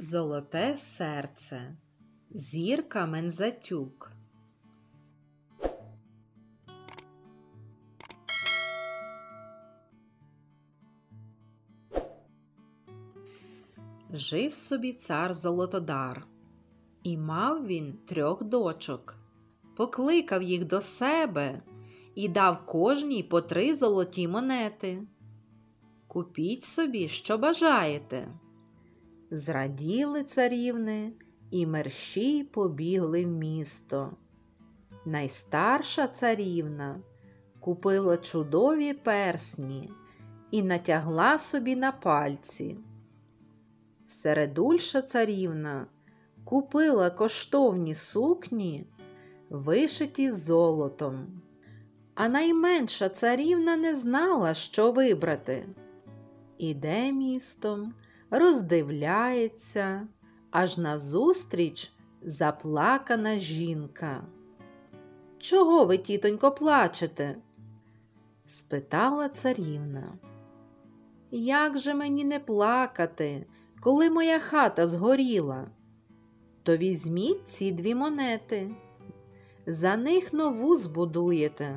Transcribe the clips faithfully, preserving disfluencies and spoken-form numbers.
Золоте серце. Зірка Мензатюк. Жив собі цар Золотодар, і мав він трьох дочок. Покликав їх до себе і дав кожній по три золоті монети. Купіть собі, що бажаєте. Зраділи царівни і мерщій побігли в місто. Найстарша царівна купила чудові персні і натягла собі на пальці. Середульша царівна купила коштовні сукні, вишиті золотом. А найменша царівна не знала, що вибрати. Іде містом, роздивляється, аж назустріч заплакана жінка. «Чого ви, тітонько, плачете?» – спитала царівна. «Як же мені не плакати, коли моя хата згоріла? То візьміть ці дві монети, за них нову збудуєте».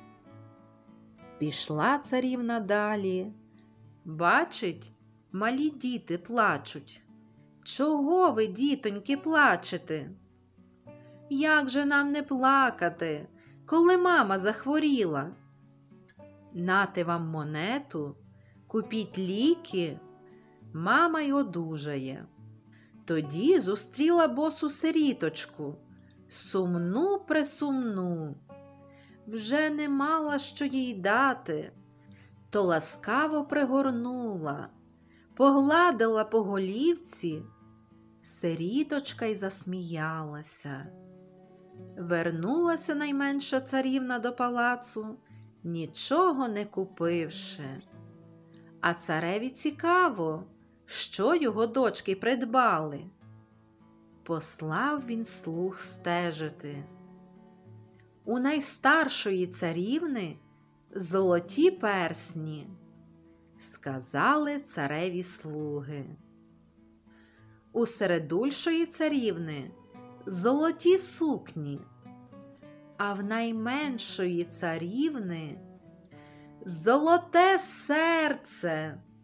Пішла царівна далі. Бачить, малі діти плачуть. «Чого ви, дітоньки, плачете?» «Як же нам не плакати, коли мама захворіла?» «Нате вам монету, купіть ліки, мама й одужає». Тоді зустріла босу сиріточку, сумну-пресумну. Вже не мала, що їй дати, то ласкаво пригорнула, погладила по голівці, сиріточка й засміялася. Вернулася найменша царівна до палацу, нічого не купивши. А цареві цікаво, що його дочки придбали. Послав він слуг стежити. У найстаршої царівни золоті персні, сказали цареві слуги. У середульшої царівни золоті сукні, а в найменшої царівни золоте серце.